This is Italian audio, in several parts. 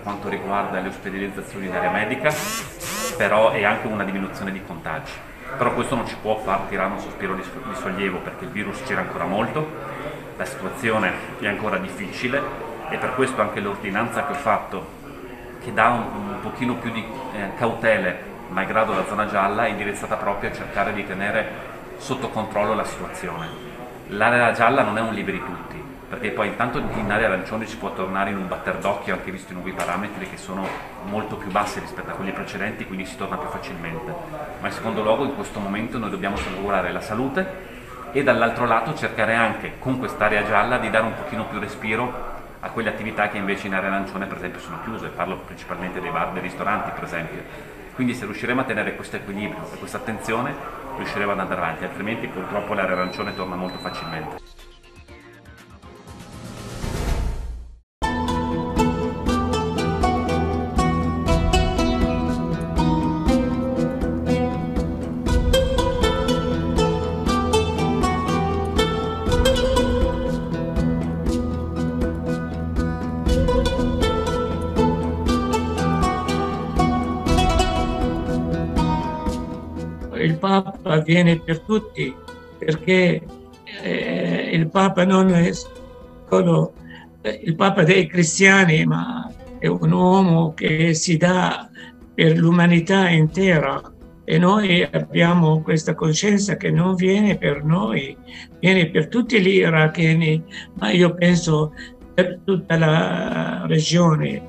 quanto riguarda le ospedalizzazioni in area medica, però è anche una diminuzione di contagi. Però questo non ci può far tirare un sospiro di sollievo, perché il virus c'era ancora molto, la situazione è ancora difficile, e per questo anche l'ordinanza che ho fatto, che dà un pochino più di cautele malgrado la zona gialla, è indirizzata proprio a cercare di tenere sotto controllo la situazione. L'area gialla non è un liberi tutti, perché poi intanto in area arancione si può tornare in un batter d'occhio, anche visto i nuovi parametri che sono molto più bassi rispetto a quelli precedenti, quindi si torna più facilmente. Ma in secondo luogo in questo momento noi dobbiamo salvaguardare la salute e dall'altro lato cercare anche con quest'area gialla di dare un pochino più respiro a quelle attività che invece in area arancione per esempio sono chiuse, parlo principalmente dei bar, dei ristoranti per esempio. Quindi se riusciremo a tenere questo equilibrio e questa attenzione riusciremo ad andare avanti, altrimenti purtroppo l'area arancione torna molto facilmente. Il Papa viene per tutti, perché il Papa non è solo il Papa dei cristiani, ma è un uomo che si dà per l'umanità intera, e noi abbiamo questa coscienza che non viene per noi, viene per tutti gli iracheni, ma io penso per tutta la regione.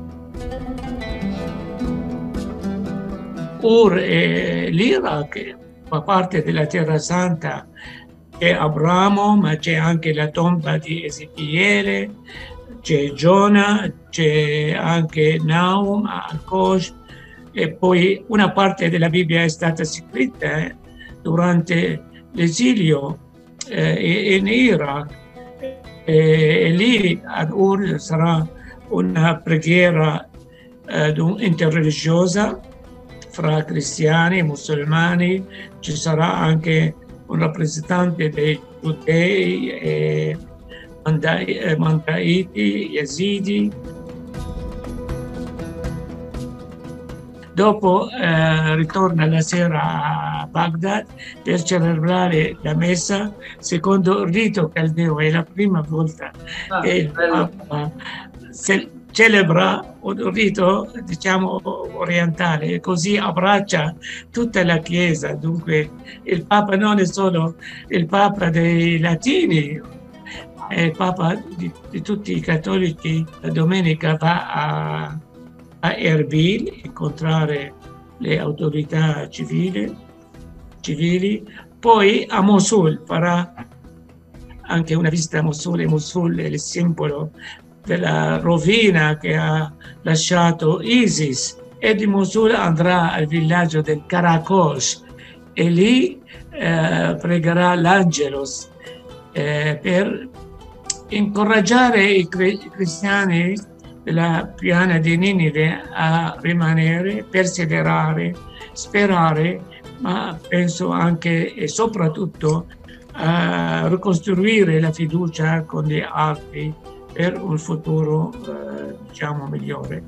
L'Iraq fa parte della Terra Santa, c'è Abramo, ma c'è anche la tomba di Ezechiele, c'è Giona, c'è anche Naum, Al-Kosh, e poi una parte della Bibbia è stata scritta durante l'esilio in Iraq, e lì ad Ur sarà una preghiera interreligiosa fra cristiani e musulmani, ci sarà anche un rappresentante dei giudei e mandaiti, yazidi. Dopo ritorna la sera a Baghdad per celebrare la messa secondo il rito caldeo. È la prima volta che il Papa celebra un rito, diciamo, orientale, e così abbraccia tutta la Chiesa. Dunque il Papa non è solo il Papa dei latini, è il Papa di tutti i cattolici. La domenica va a Erbil incontrare le autorità civili, poi a Mosul farà anche una visita a Mosul, e Mosul è il simbolo della rovina che ha lasciato ISIS, e di Mosul andrà al villaggio del Karakosh e lì pregherà l'Angelus per incoraggiare i cristiani della piana di Ninive a rimanere, perseverare, sperare, ma penso anche e soprattutto a ricostruire la fiducia con gli altri per un futuro diciamo migliore.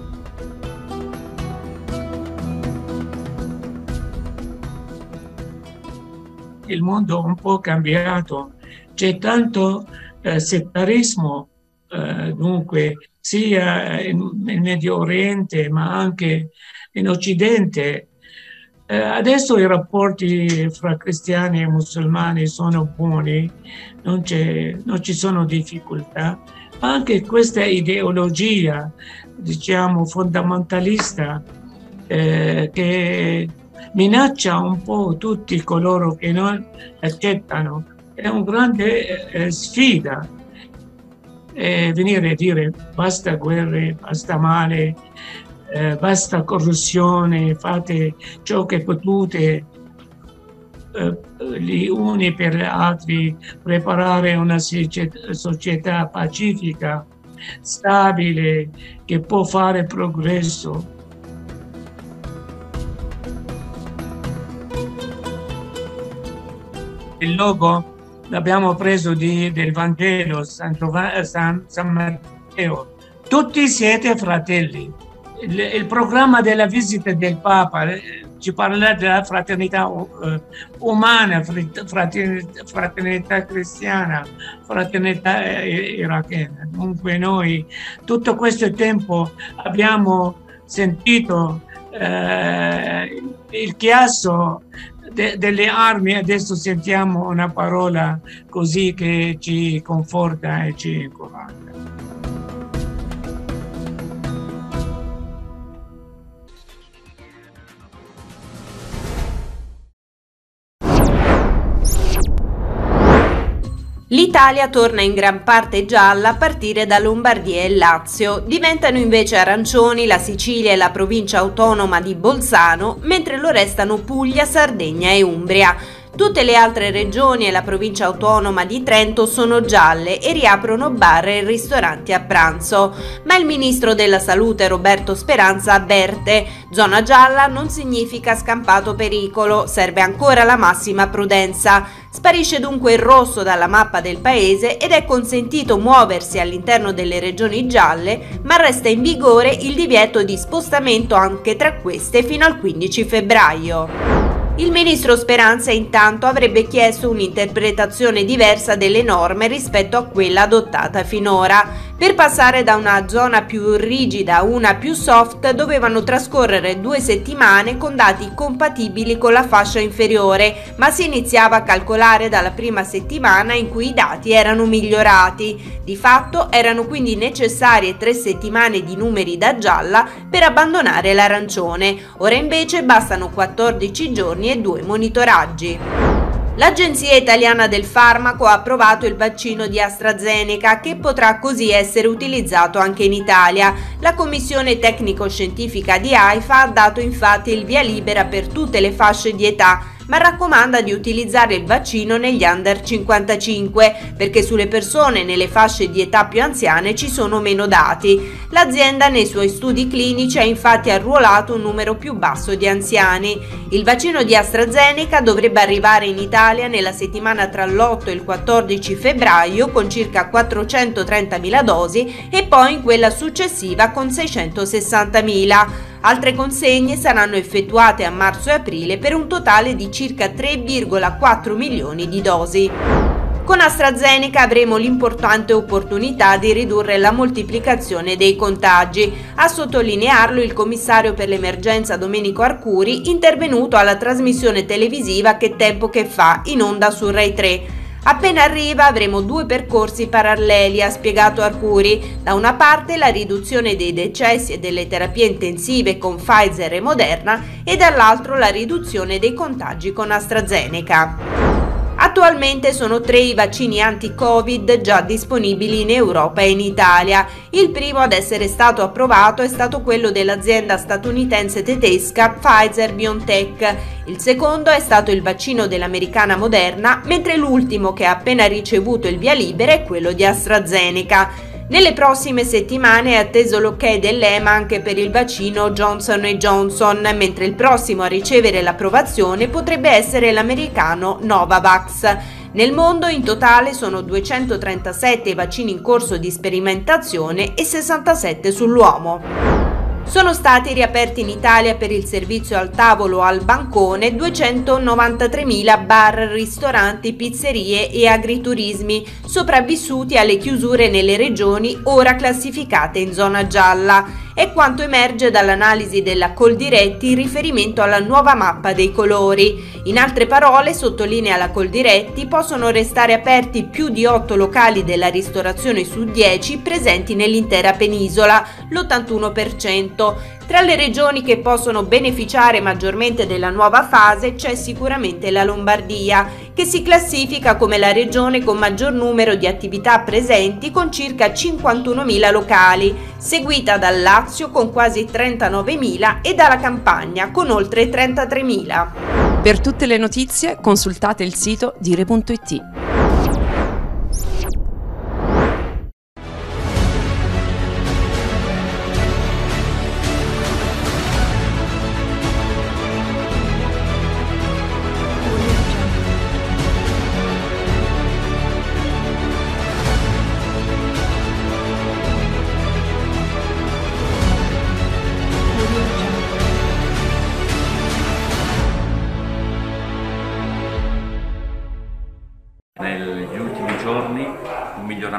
Il mondo è un po' cambiato, c'è tanto settarismo, dunque sia nel Medio Oriente ma anche in Occidente. Adesso i rapporti fra cristiani e musulmani sono buoni, non ci sono difficoltà, ma anche questa ideologia, diciamo, fondamentalista che minaccia un po' tutti coloro che non accettano, è una grande sfida. Venire a dire basta guerre, basta male, basta corruzione, fate ciò che potete gli uni per gli altri, preparare una società pacifica, stabile, che può fare progresso. Il logo l'abbiamo preso del Vangelo San Matteo, tutti siete fratelli. Il programma della visita del Papa ci parla della fraternità umana, fraternità cristiana, fraternità irachena. Dunque noi tutto questo tempo abbiamo sentito il chiasso delle armi, adesso sentiamo una parola così che ci conforta e ci incoraggia. L'Italia torna in gran parte gialla a partire da Lombardia e Lazio, diventano invece arancioni la Sicilia e la provincia autonoma di Bolzano, mentre lo restano Puglia, Sardegna e Umbria. Tutte le altre regioni e la provincia autonoma di Trento sono gialle e riaprono bar e ristoranti a pranzo. Ma il ministro della Salute Roberto Speranza avverte: zona gialla non significa scampato pericolo, serve ancora la massima prudenza. Sparisce dunque il rosso dalla mappa del paese ed è consentito muoversi all'interno delle regioni gialle, ma resta in vigore il divieto di spostamento anche tra queste fino al 15 febbraio. Il ministro Speranza intanto avrebbe chiesto un'interpretazione diversa delle norme rispetto a quella adottata finora. Per passare da una zona più rigida a una più soft dovevano trascorrere 2 settimane con dati compatibili con la fascia inferiore, ma si iniziava a calcolare dalla prima settimana in cui i dati erano migliorati. Di fatto erano quindi necessarie 3 settimane di numeri da gialla per abbandonare l'arancione. Ora invece bastano 14 giorni e 2 monitoraggi. L'Agenzia Italiana del Farmaco ha approvato il vaccino di AstraZeneca, che potrà così essere utilizzato anche in Italia. La commissione tecnico-scientifica di AIFA ha dato infatti il via libera per tutte le fasce di età, ma raccomanda di utilizzare il vaccino negli under 55 perché sulle persone nelle fasce di età più anziane ci sono meno dati. L'azienda nei suoi studi clinici ha infatti arruolato un numero più basso di anziani. Il vaccino di AstraZeneca dovrebbe arrivare in Italia nella settimana tra l'8 e il 14 febbraio con circa 430.000 dosi e poi in quella successiva con 660.000. Altre consegne saranno effettuate a marzo e aprile per un totale di circa 3,4 milioni di dosi. Con AstraZeneca avremo l'importante opportunità di ridurre la moltiplicazione dei contagi. A sottolinearlo il commissario per l'emergenza Domenico Arcuri, intervenuto alla trasmissione televisiva Che tempo che fa, in onda su Rai 3. Appena arriva avremo 2 percorsi paralleli, ha spiegato Arcuri. Da una parte la riduzione dei decessi e delle terapie intensive con Pfizer e Moderna e dall'altro la riduzione dei contagi con AstraZeneca. Attualmente sono 3 i vaccini anti-Covid già disponibili in Europa e in Italia. Il primo ad essere stato approvato è stato quello dell'azienda statunitense tedesca Pfizer-BioNTech. Il secondo è stato il vaccino dell'americana Moderna, mentre l'ultimo che ha appena ricevuto il via libera è quello di AstraZeneca. Nelle prossime settimane è atteso l'ok dell'EMA anche per il vaccino Johnson & Johnson, mentre il prossimo a ricevere l'approvazione potrebbe essere l'americano Novavax. Nel mondo in totale sono 237 i vaccini in corso di sperimentazione e 67 sull'uomo. Sono stati riaperti in Italia per il servizio al tavolo o al bancone 293.000 bar, ristoranti, pizzerie e agriturismi, sopravvissuti alle chiusure nelle regioni ora classificate in zona gialla. È quanto emerge dall'analisi della Coldiretti in riferimento alla nuova mappa dei colori. In altre parole, sottolinea la Coldiretti, possono restare aperti più di 8 locali della ristorazione su 10 presenti nell'intera penisola, l'81%. Tra le regioni che possono beneficiare maggiormente della nuova fase c'è sicuramente la Lombardia, che si classifica come la regione con maggior numero di attività presenti con circa 51.000 locali, seguita dal Lazio con quasi 39.000 e dalla Campania con oltre 33.000. Per tutte le notizie consultate il sito dire.it.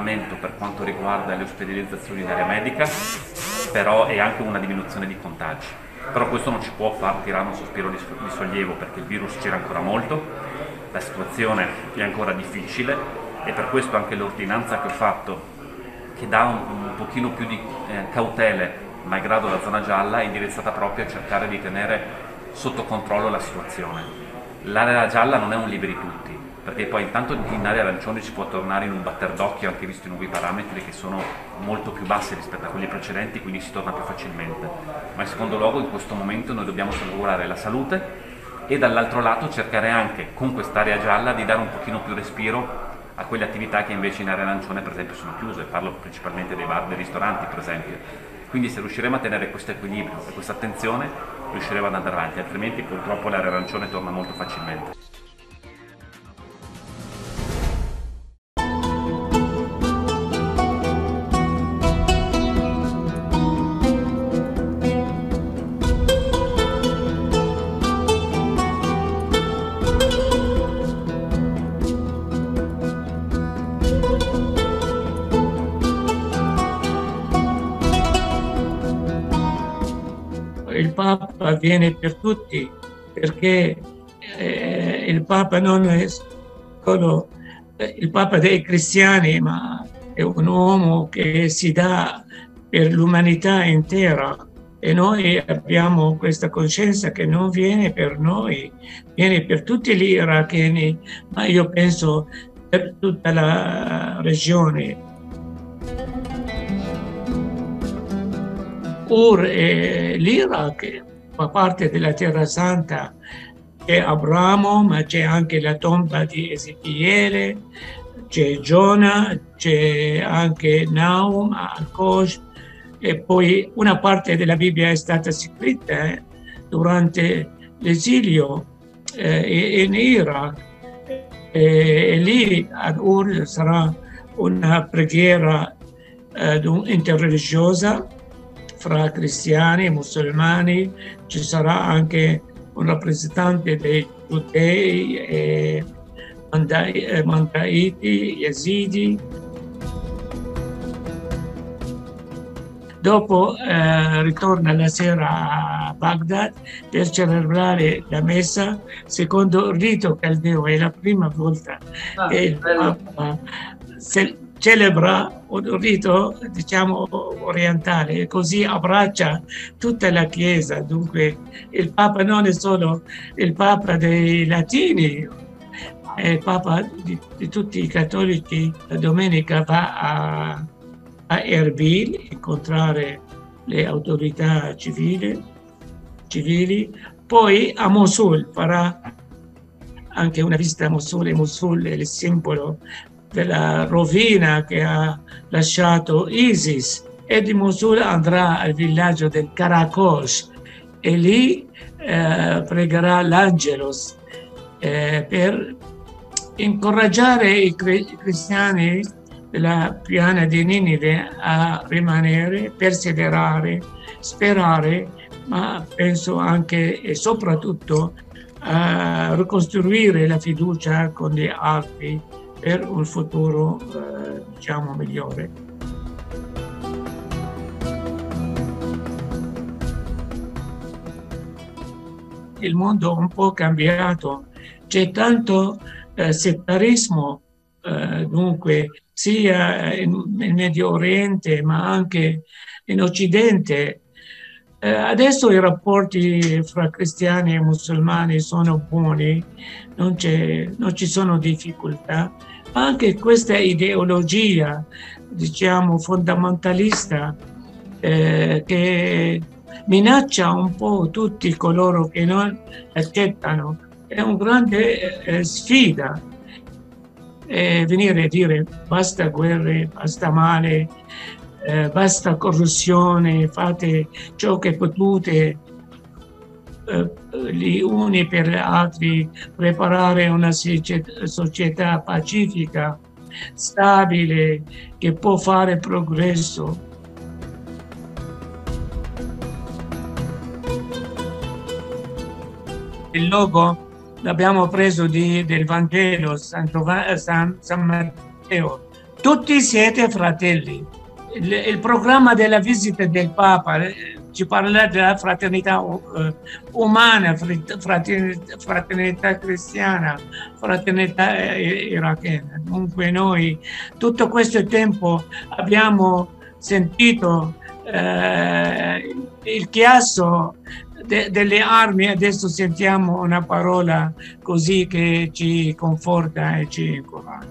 miglioramento per quanto riguarda le ospedalizzazioni in area medica, però è anche una diminuzione di contagi. Però questo non ci può far tirare un sospiro di sollievo, perché il virus c'era ancora molto, la situazione è ancora difficile, e per questo anche l'ordinanza che ho fatto, che dà un pochino più di cautele malgrado la zona gialla, è indirizzata proprio a cercare di tenere sotto controllo la situazione. L'area gialla non è un liberi tutti, perché poi intanto in area arancione si può tornare in un batter d'occhio, anche visto i nuovi parametri che sono molto più bassi rispetto a quelli precedenti, quindi si torna più facilmente. Ma in secondo luogo in questo momento noi dobbiamo salvaguardare la salute e dall'altro lato cercare anche con quest'area gialla di dare un pochino più respiro a quelle attività che invece in area arancione per esempio sono chiuse, parlo principalmente dei bar, dei ristoranti per esempio. Quindi se riusciremo a tenere questo equilibrio e questa attenzione riusciremo ad andare avanti, altrimenti purtroppo l'area arancione torna molto facilmente. Il Papa viene per tutti, perché il Papa non è solo il Papa dei cristiani, ma è un uomo che si dà per l'umanità intera, e noi abbiamo questa coscienza che non viene per noi, viene per tutti gli iracheni, ma io penso per tutta la regione. L'Iraq fa parte della Terra Santa, c'è Abramo, ma c'è anche la tomba di Ezechiele, c'è Giona, c'è anche Naum, Al-Kosh, e poi una parte della Bibbia è stata scritta durante l'esilio in Iraq, e lì ad Ur sarà una preghiera interreligiosa fra cristiani e musulmani, ci sarà anche un rappresentante dei giudei e mandaiti, yazidi. Dopo ritorna la sera a Baghdad per celebrare la messa secondo il rito caldeo. È la prima volta che il Papa celebra un rito, diciamo, orientale, e così abbraccia tutta la Chiesa. Dunque il Papa non è solo il Papa dei latini, è il Papa di tutti i cattolici. La domenica va a Erbil incontrare le autorità civili, poi a Mosul farà anche una visita a Mosul, e Mosul è il simbolo della rovina che ha lasciato ISIS, e di Mosul andrà al villaggio del Karakosh e lì pregherà l'Angelus per incoraggiare i cristiani della piana di Ninive a rimanere, perseverare, sperare, ma penso anche e soprattutto a ricostruire la fiducia con gli altri per un futuro diciamo migliore. Il mondo è un po' cambiato, c'è tanto settarismo, dunque sia nel Medio Oriente ma anche in Occidente. Adesso i rapporti fra cristiani e musulmani sono buoni, non ci sono difficoltà, ma anche questa ideologia, diciamo, fondamentalista che minaccia un po' tutti coloro che non accettano, è una grande sfida. Venire a dire basta guerre, basta male, basta corruzione, fate ciò che potete gli uni per gli altri, preparare una società pacifica, stabile, che può fare progresso. Il logo l'abbiamo preso del Vangelo San Matteo, tutti siete fratelli. Il programma della visita del Papa ci parla della fraternità umana, fraternità cristiana, fraternità irachena. Dunque noi tutto questo tempo abbiamo sentito il chiasso delle armi, adesso sentiamo una parola così che ci conforta e ci incoraggia.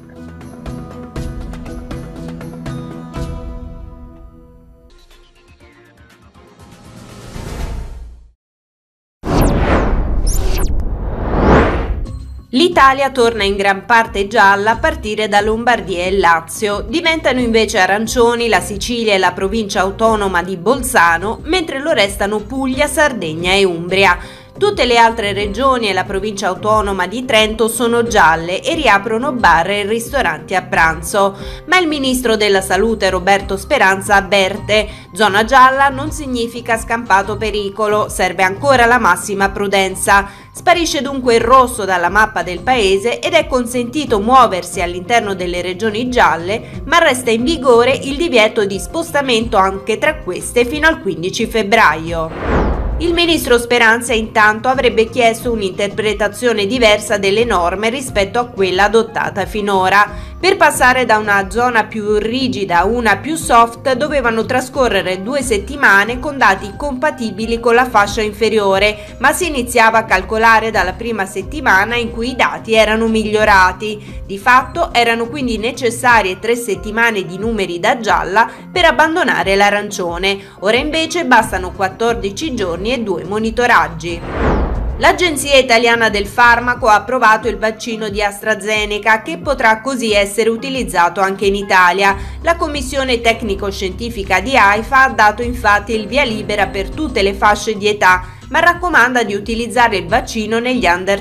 L'Italia torna in gran parte gialla a partire da Lombardia e Lazio, diventano invece arancioni la Sicilia e la provincia autonoma di Bolzano, mentre lo restano Puglia, Sardegna e Umbria. Tutte le altre regioni e la provincia autonoma di Trento sono gialle e riaprono bar e ristoranti a pranzo. Ma il ministro della Salute Roberto Speranza avverte: zona gialla non significa scampato pericolo, serve ancora la massima prudenza. Sparisce dunque il rosso dalla mappa del paese ed è consentito muoversi all'interno delle regioni gialle, ma resta in vigore il divieto di spostamento anche tra queste fino al 15 febbraio. Il ministro Speranza intanto avrebbe chiesto un'interpretazione diversa delle norme rispetto a quella adottata finora. Per passare da una zona più rigida a una più soft dovevano trascorrere 2 settimane con dati compatibili con la fascia inferiore, ma si iniziava a calcolare dalla prima settimana in cui i dati erano migliorati. Di fatto erano quindi necessarie 3 settimane di numeri da gialla per abbandonare l'arancione. Ora invece bastano 14 giorni e 2 monitoraggi. L'Agenzia Italiana del Farmaco ha approvato il vaccino di AstraZeneca, che potrà così essere utilizzato anche in Italia. La commissione tecnico-scientifica di AIFA ha dato infatti il via libera per tutte le fasce di età, ma raccomanda di utilizzare il vaccino negli under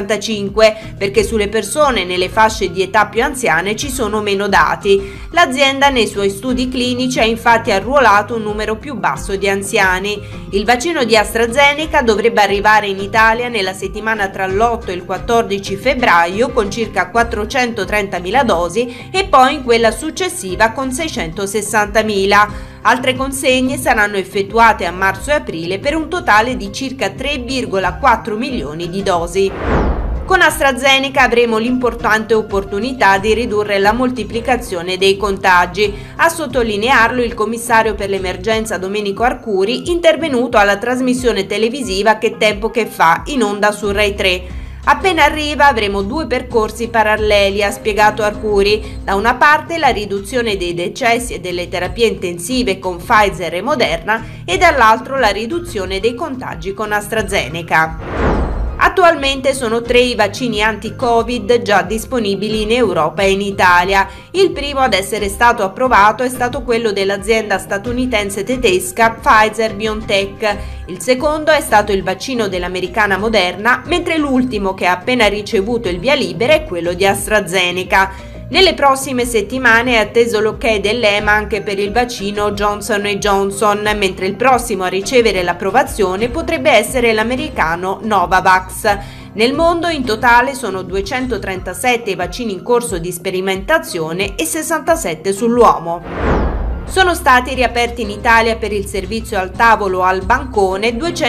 55 perché sulle persone nelle fasce di età più anziane ci sono meno dati. L'azienda nei suoi studi clinici ha infatti arruolato un numero più basso di anziani. Il vaccino di AstraZeneca dovrebbe arrivare in Italia nella settimana tra l'8 e il 14 febbraio con circa 430.000 dosi e poi in quella successiva con 660.000. Altre consegne saranno effettuate a marzo e aprile per un totale di circa 3,4 milioni di dosi. Con AstraZeneca avremo l'importante opportunità di ridurre la moltiplicazione dei contagi. A sottolinearlo il commissario per l'emergenza Domenico Arcuri, intervenuto alla trasmissione televisiva Che tempo che fa, in onda su Rai 3. Appena arriva avremo 2 percorsi paralleli, ha spiegato Arcuri. Da una parte la riduzione dei decessi e delle terapie intensive con Pfizer e Moderna e dall'altro la riduzione dei contagi con AstraZeneca. Attualmente sono 3 i vaccini anti-Covid già disponibili in Europa e in Italia. Il primo ad essere stato approvato è stato quello dell'azienda statunitense tedesca Pfizer-BioNTech. Il secondo è stato il vaccino dell'americana Moderna, mentre l'ultimo che ha appena ricevuto il via libera è quello di AstraZeneca. Nelle prossime settimane è atteso l'ok dell'EMA anche per il vaccino Johnson & Johnson, mentre il prossimo a ricevere l'approvazione potrebbe essere l'americano Novavax. Nel mondo in totale sono 237 i vaccini in corso di sperimentazione e 67 sull'uomo. Sono stati riaperti in Italia per il servizio al tavolo o al bancone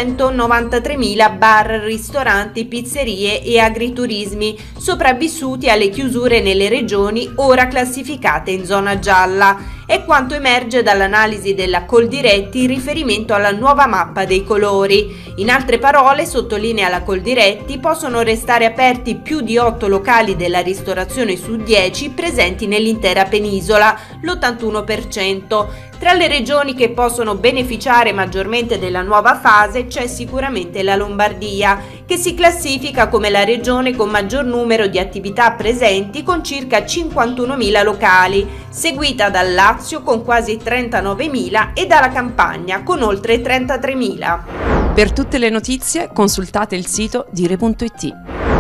293.000 bar, ristoranti, pizzerie e agriturismi, sopravvissuti alle chiusure nelle regioni ora classificate in zona gialla. È quanto emerge dall'analisi della Coldiretti in riferimento alla nuova mappa dei colori. In altre parole, sottolinea la Coldiretti, possono restare aperti più di 8 locali della ristorazione su 10 presenti nell'intera penisola, l'81%. Tra le regioni che possono beneficiare maggiormente della nuova fase c'è sicuramente la Lombardia, che si classifica come la regione con maggior numero di attività presenti con circa 51.000 locali, seguita dal Lazio con quasi 39.000 e dalla Campania con oltre 33.000. Per tutte le notizie consultate il sito dire.it.